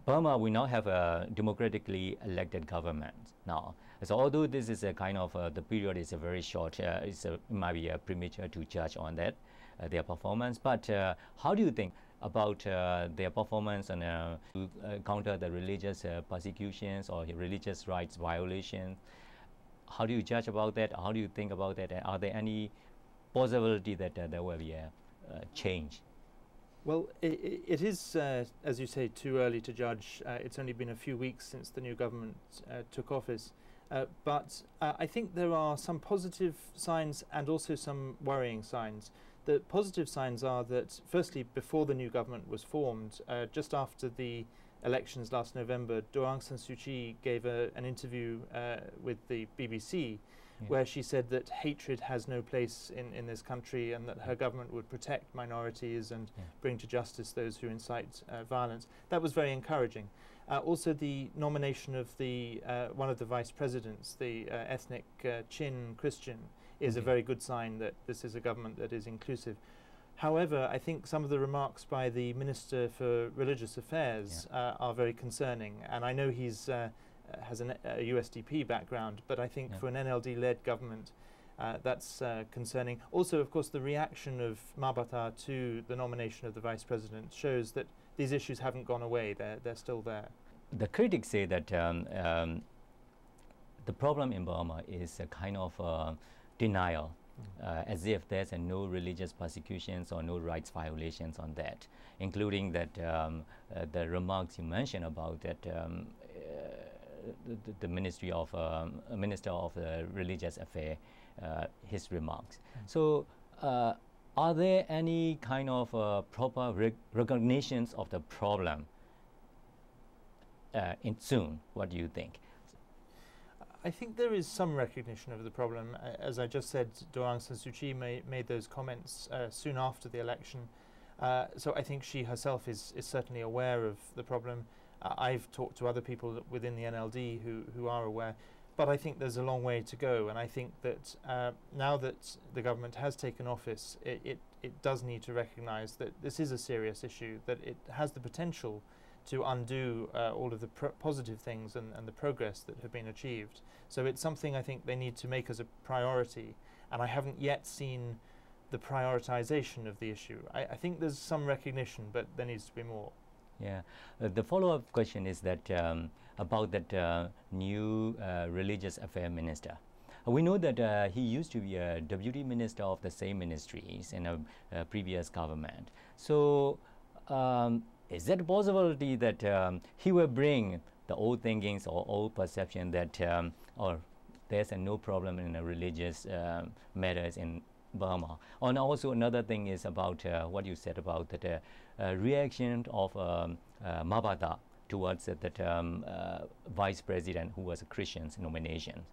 Burma, we now have a democratically elected government now. So although this is a kind of the period is a very short, it might be premature to judge on that their performance. But how do you think about their performance and to counter the religious persecutions or religious rights violations? How do you judge about that? How do you think about that? Are there any possibility that there will be a change? Well, it is, as you say, too early to judge. It's only been a few weeks since the new government took office. But I think there are some positive signs and also some worrying signs. The positive signs are that, firstly, before the new government was formed, just after the elections last November, Aung San Suu Kyi gave an interview with the BBC where she said that hatred has no place in this country and that her government would protect minorities and bring to justice those who incite violence. That was very encouraging. Also, the nomination of one of the vice presidents, the ethnic Chin Christian, is a very good sign that this is a government that is inclusive. However, I think some of the remarks by the Minister for Religious Affairs are very concerning, and I know he's has a USDP background, but I think for an NLD-led government, that's concerning. Also, of course, the reaction of Mabata to the nomination of the Vice President shows that these issues haven't gone away, they're still there. The critics say that the problem in Burma is a kind of denial, as if there's no religious persecutions or no rights violations on that, including that the remarks you mentioned about that the Minister of Religious Affairs, his remarks. So are there any kind of proper recognitions of the problem in soon? What do you think? I think there is some recognition of the problem. As I just said, Aung San Suu Kyi made those comments soon after the election. So I think she herself is certainly aware of the problem. I've talked to other people within the NLD who are aware, but I think there's a long way to go. And I think that now that the government has taken office, it does need to recognize that this is a serious issue, that it has the potential to undo all of the positive things and the progress that have been achieved. So it's something I think they need to make as a priority, and I haven't yet seen the prioritization of the issue. I think there's some recognition, but there needs to be more. Yeah, the follow-up question is that about that new religious affairs minister. We know that he used to be a deputy minister of the same ministries in a previous government. So is there a possibility that he will bring the old thinkings or old perception that or there's no problem in the religious matters in Burma? And also another thing is about what you said about the reaction of Mabata towards that vice president who was a Christian's nomination.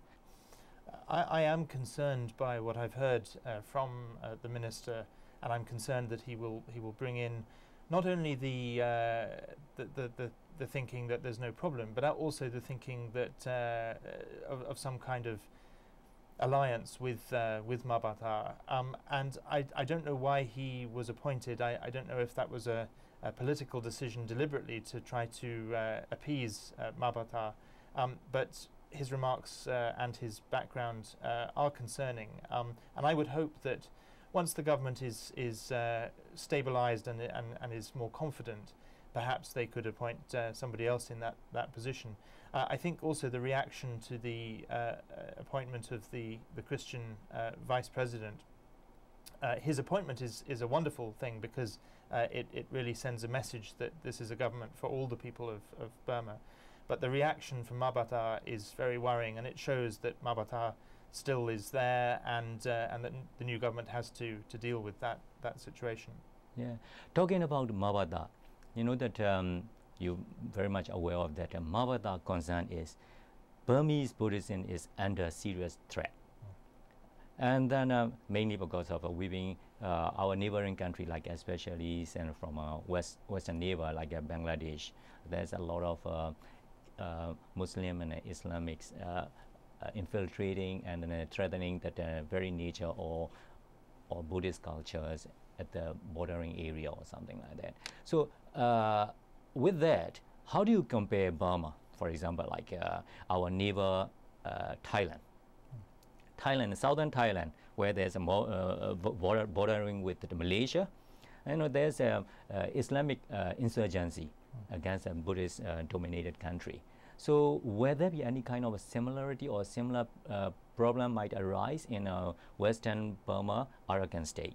I am concerned by what I've heard from the minister, and I'm concerned that he will bring in not only the thinking that there's no problem, but also the thinking that of some kind of alliance with Mabata. And I don't know why he was appointed. I don't know if that was a political decision deliberately to try to appease Mabata, but his remarks and his background are concerning. And I would hope that once the government is stabilized and is more confident, perhaps they could appoint somebody else in that position. I think also the reaction to the appointment of the Christian vice president, his appointment is a wonderful thing because it really sends a message that this is a government for all the people of Burma. But the reaction from Mabata is very worrying, and it shows that Mabata still is there, and that the new government has to deal with that situation. Yeah, talking about Mabata, you know that you're very much aware of that. Mabata concern is Burmese Buddhism is under serious threat, and then mainly because of weaving our neighboring country, like especially and from a western neighbor like Bangladesh. There's a lot of Muslim and Islamics infiltrating and threatening that very nature or Buddhist cultures at the bordering area or something like that. So with that, how do you compare Burma, for example, like our neighbor Thailand? Thailand, southern Thailand, where there's a bordering with Malaysia, there's a Islamic insurgency against a Buddhist dominated country. So will there be any kind of a similarity or similar problem might arise in Western Burma, Arakan state?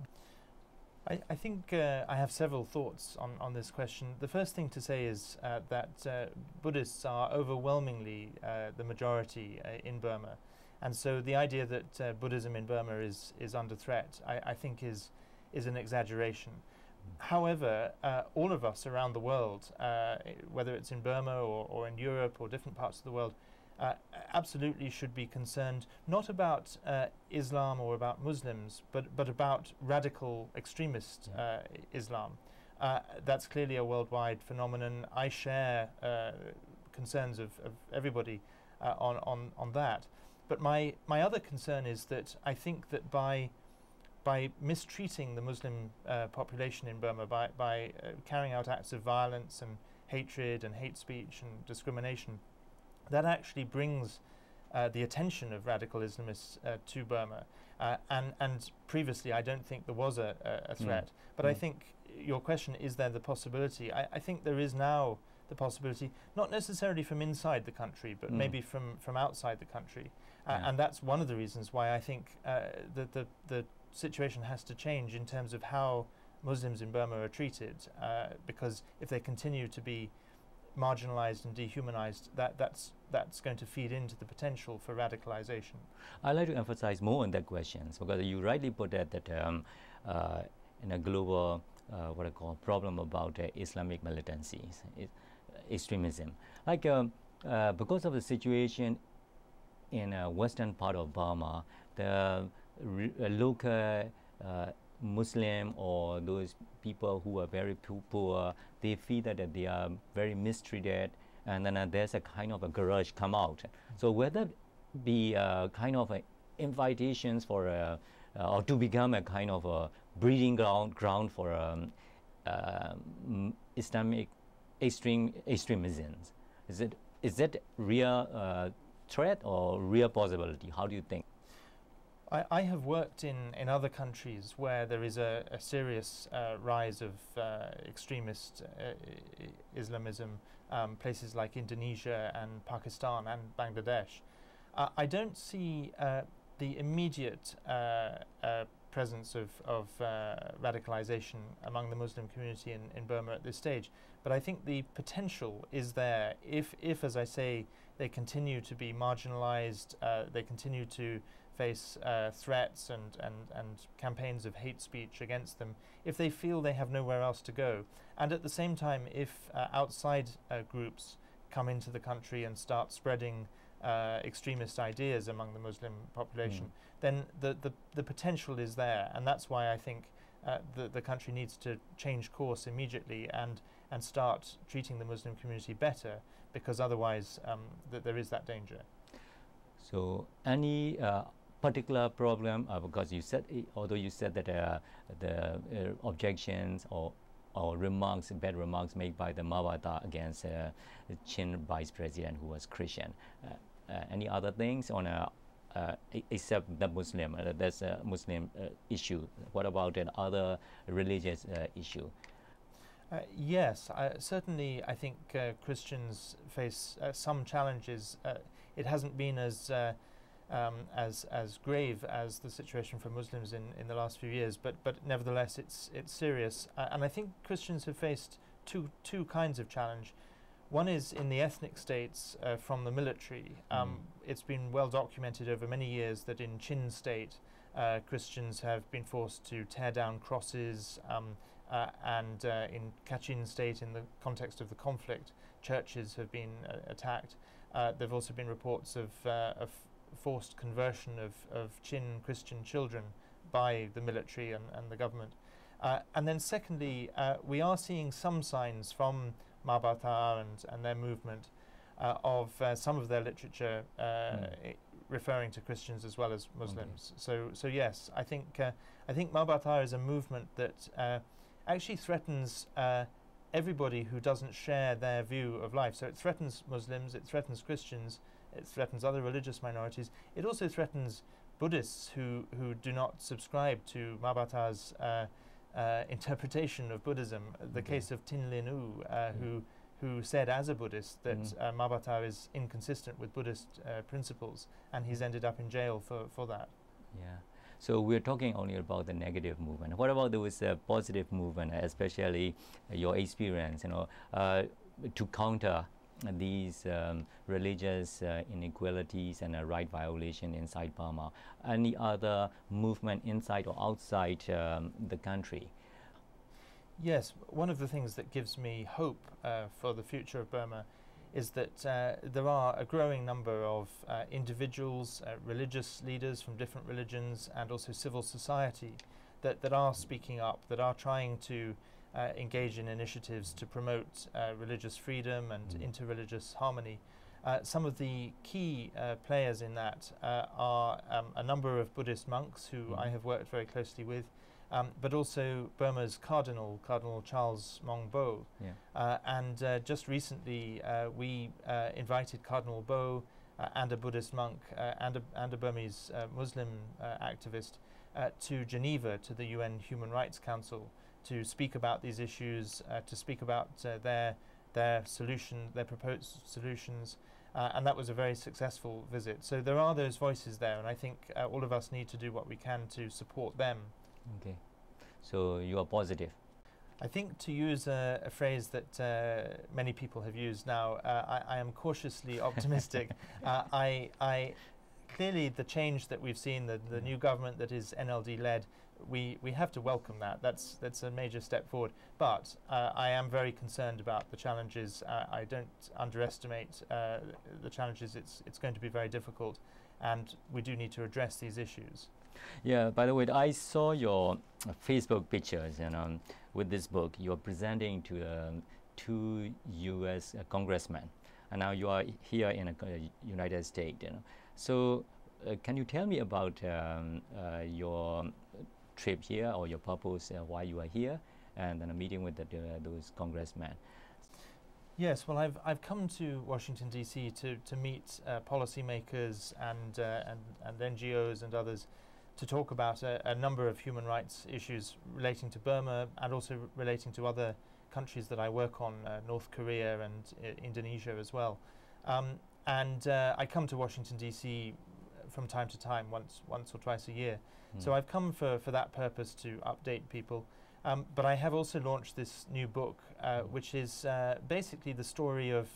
I think I have several thoughts on this question. The first thing to say is that Buddhists are overwhelmingly the majority in Burma. And so the idea that Buddhism in Burma is under threat, I think is an exaggeration. However, all of us around the world, whether it's in Burma or in Europe or different parts of the world, absolutely should be concerned not about Islam or about Muslims, but about radical extremist Islam. That's clearly a worldwide phenomenon. I share concerns of everybody on that. But my other concern is that I think that by mistreating the Muslim population in Burma, by carrying out acts of violence and hatred and hate speech and discrimination, that actually brings the attention of radical Islamists to Burma. And previously, I don't think there was a threat. But I think your question, is there the possibility? I think there is now the possibility, not necessarily from inside the country, but maybe from outside the country. And that's one of the reasons why I think that the situation has to change in terms of how Muslims in Burma are treated, because if they continue to be marginalized and dehumanized, that's going to feed into the potential for radicalization. I'd like to emphasize more on that question, because you rightly put that in a global what I call problem about Islamic militancies, extremism. Like because of the situation in western part of Burma, the local Muslim or those people who are very poor, they feel that they are very mistreated, and then there's a kind of a grudge come out. So whether be kind of invitations for or to become a kind of a breeding ground for Islamic extremism, is that real threat or real possibility? How do you think? I have worked in other countries where there is a serious rise of extremist Islamism, places like Indonesia and Pakistan and Bangladesh. I don't see the immediate presence of radicalization among the Muslim community in Burma at this stage, but I think the potential is there if as I say, they continue to be marginalized, they continue to face threats and campaigns of hate speech against them, if they feel they have nowhere else to go. And at the same time, if outside groups come into the country and start spreading extremist ideas among the Muslim population, then the potential is there. And that's why I think the country needs to change course immediately and start treating the Muslim community better, because otherwise there is that danger. So any particular problem, because you said, although you said that the objections or remarks, bad remarks made by the Mabata against the Chin vice president who was Christian, any other things on except the Muslim, that's a Muslim issue. What about an other religious issue? Yes, certainly I think Christians face some challenges. It hasn't been as grave as the situation for Muslims in the last few years, but nevertheless it's serious. And I think Christians have faced two kinds of challenge. One is in the ethnic states from the military. It's been well documented over many years that in Chin state Christians have been forced to tear down crosses, and in Kachin state, in the context of the conflict, churches have been attacked. There have also been reports of forced conversion of Chin Christian children by the military and the government. And then secondly, we are seeing some signs from Mabata and their movement of some of their literature referring to Christians as well as Muslims. So yes, I think Mabata is a movement that actually threatens everybody who doesn't share their view of life. So it threatens Muslims, it threatens Christians, it threatens other religious minorities. It also threatens Buddhists who do not subscribe to Mabata's interpretation of Buddhism. The case of Tin Lin U, who said as a Buddhist that Mabata is inconsistent with Buddhist principles, and he's ended up in jail for that. Yeah. So we're talking only about the negative movement. What about those positive movement, especially your experience, to counter these religious inequalities and right violation inside Burma? Any other movement inside or outside the country? Yes, one of the things that gives me hope for the future of Burma is that there are a growing number of individuals, religious leaders from different religions, and also civil society that are speaking up, that are trying to engage in initiatives to promote religious freedom and interreligious harmony. Some of the key players in that are a number of Buddhist monks who I have worked very closely with, but also Burma's Cardinal Charles Maung Bo. And just recently we invited Cardinal Bo and a Buddhist monk and a Burmese Muslim activist to Geneva, to the UN Human Rights Council, to speak about these issues, to speak about their proposed solutions. And that was a very successful visit. So there are those voices there, and I think all of us need to do what we can to support them. Okay, so you are positive. I think, to use a phrase that many people have used now, I am cautiously optimistic. Clearly the change that we've seen, the new government that is NLD-led, we have to welcome that. That's a major step forward. But I am very concerned about the challenges. I don't underestimate the challenges. It's going to be very difficult, and we do need to address these issues. Yeah, by the way, I saw your Facebook pictures, with this book. You're presenting to two U.S. congressmen, and now you are here in the United States. So can you tell me about your trip here, or your purpose, why you are here, and then a meeting with those congressmen? Yes, well, I've come to Washington D.C. to meet policymakers and NGOs and others to talk about a number of human rights issues relating to Burma and also relating to other countries that I work on, North Korea and Indonesia as well. And I come to Washington D.C. from time to time, once or twice a year. So I've come for that purpose to update people. But I have also launched this new book, which is basically the story of,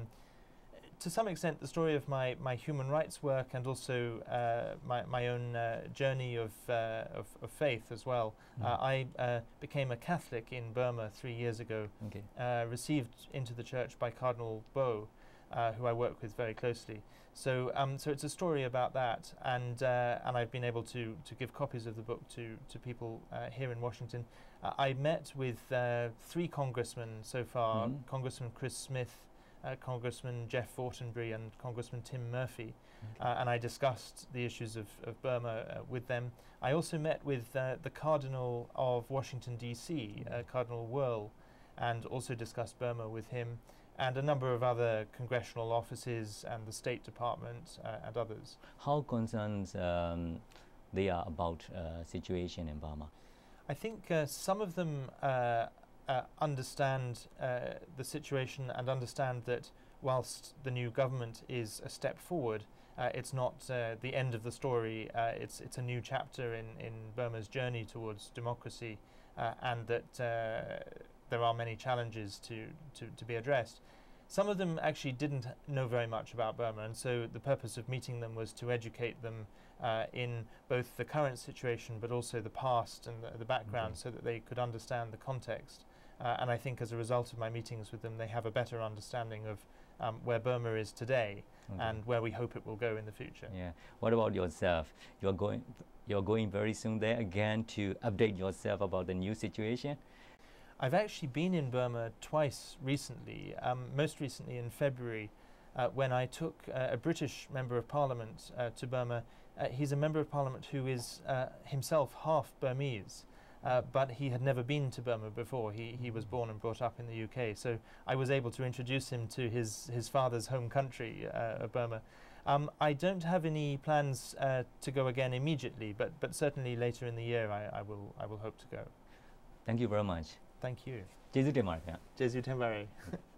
to some extent, the story of my human rights work, and also my own journey of faith as well. I became a Catholic in Burma 3 years ago, received into the church by Cardinal Bo, who I work with very closely. So it's a story about that, and I've been able to give copies of the book to people here in Washington. I met with 3 congressmen so far, Congressman Chris Smith, Congressman Jeff Fortenberry, and Congressman Tim Murphy, and I discussed the issues of Burma with them. I also met with the Cardinal of Washington D.C., Cardinal Wuerl, and also discussed Burma with him, and a number of other congressional offices and the State Department and others. How concerned they are about situation in Burma? I think some of them understand the situation and understand that whilst the new government is a step forward, it's not the end of the story. It's a new chapter in Burma's journey towards democracy, and that there are many challenges to be addressed. Some of them actually didn't know very much about Burma, and so the purpose of meeting them was to educate them in both the current situation but also the past and the background, so that they could understand the context. And I think as a result of my meetings with them, they have a better understanding of where Burma is today and where we hope it will go in the future. Yeah. What about yourself? You're going very soon there again to update yourself about the new situation? I've actually been in Burma twice recently, most recently in February, when I took a British Member of Parliament to Burma. He's a Member of Parliament who is himself half Burmese, but he had never been to Burma before. He was born and brought up in the UK, so I was able to introduce him to his father's home country, Burma. I don't have any plans to go again immediately, but certainly later in the year I will hope to go. Thank you very much. Thank you. ကျေးဇူးတင်ပါတယ်ခင်ဗျာကျေးဇူးတင်ပါတယ်